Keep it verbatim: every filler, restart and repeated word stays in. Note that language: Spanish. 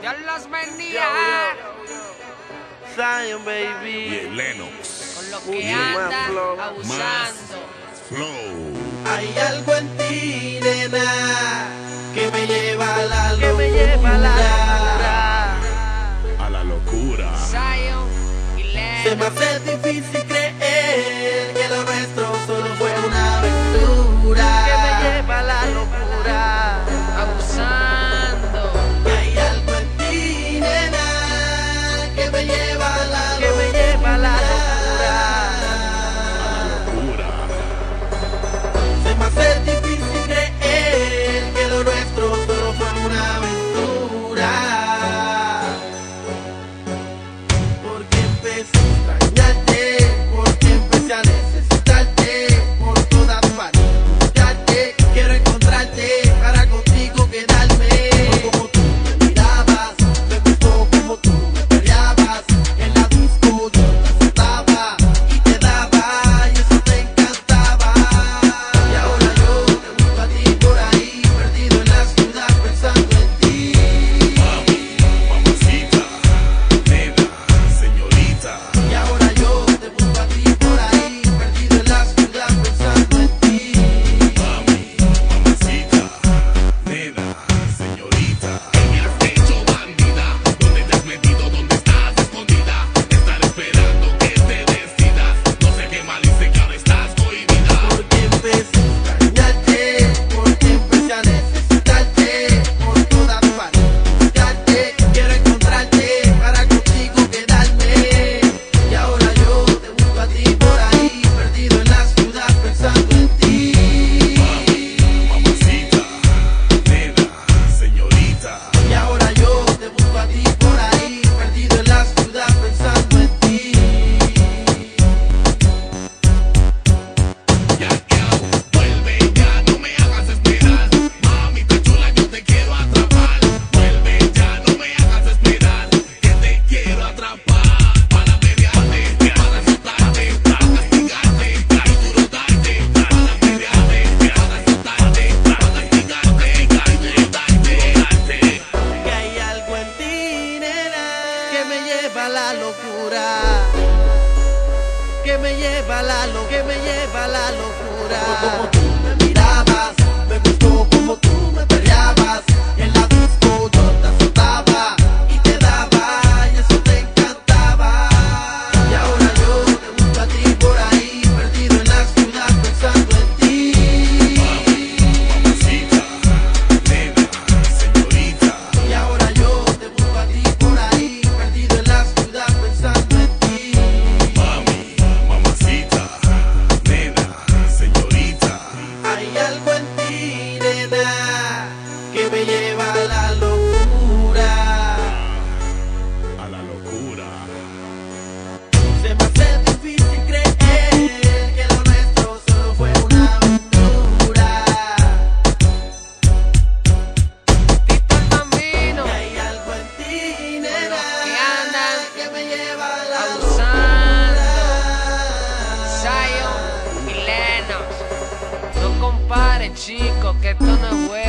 Dios los bendiga. Zion, baby. Y el Lennox. Con lo Mucho que más andan flow. abusando. Flow. Hay algo en ti, nena, que me lleva a la Que locura. me lleva a la locura. A la locura. Zion y Se me Lennox. hace difícil creer que lo nuestro solo fue una aventura. Que me lleva a la locura. Abusando. Y hay algo en ti, nena, que me lleva a la Que me lleva a la locura. Locura. Se me hace difícil creer que lo nuestro solo fue una aventura. Porque empecé a extrañarte, porque empecé a necesitarte por todas partes. Buscarte, quiero encontrarte para contigo quedarme. Como tú me mirabas, me gustó como tú me peleabas. En la disco yo te soltaba y te daba y eso te encantaba. Y ahora yo te busco a ti por ahí, perdido en la ciudad pensando en ti. Mamacita. Nena. Señorita. Y ahora yo te busco a ti por ahí, perdido en la ciudad pensando en ti. Mami. Mamacita. Nena. Señorita. ¿Qué me has hecho, bandida? ¿Dónde te has metido? ¿Dónde estás escondida? Estar esperando que te decidas. No sé qué mal hice que ahora estás cohibida. Porque empecé a extrañarte, porque empecé a necesitarte por todas partes. Buscarte, quiero encontrarte para contigo quedarme. Y ahora yo te busco a ti por ahí, perdido en la ciudad pensando en ti. Mamacita. Nena. Señorita. Y ahora yo te busco a ti por ahí, perdido en la ciudad pensando en ti. Ya que aún vuelve ya, no me hagas esperar. Mamita chula, yo te quiero atrapar. Vuelve ya, no me hagas esperar. Que te quiero atrapar. Para pelearte, para azotarte, para castigarte, para duro darte. Para pelearte, para azotarte, para castigarte, para duro darte. Que hay algo en ti, nena, que me lleva a la locura. Que me lleva a la locura, que me lleva a la locura. Como tú me mirabas, me gustó como tú me peleabas. En la disco yo te azotaba y te daba y eso te encantaba. Y ahora yo te busco a ti por ahí, perdido en la ciudad pensando en ti. Mamacita, nena, señorita. Y ahora yo te busco a ti por ahí, perdido en la ciudad pensando en ti. Mami, mamacita, nena, señorita. Hay algo en ti, nena, que me lleva a la locura. A la locura. Se me hace difícil creer que lo nuestro solo fue una aventura. Tito el Bambino. Y hay algo en ti, nena, que andan que me lleva a la abusando. locura. Zion y Lennox. No compare, chicos, que esto no es bueno.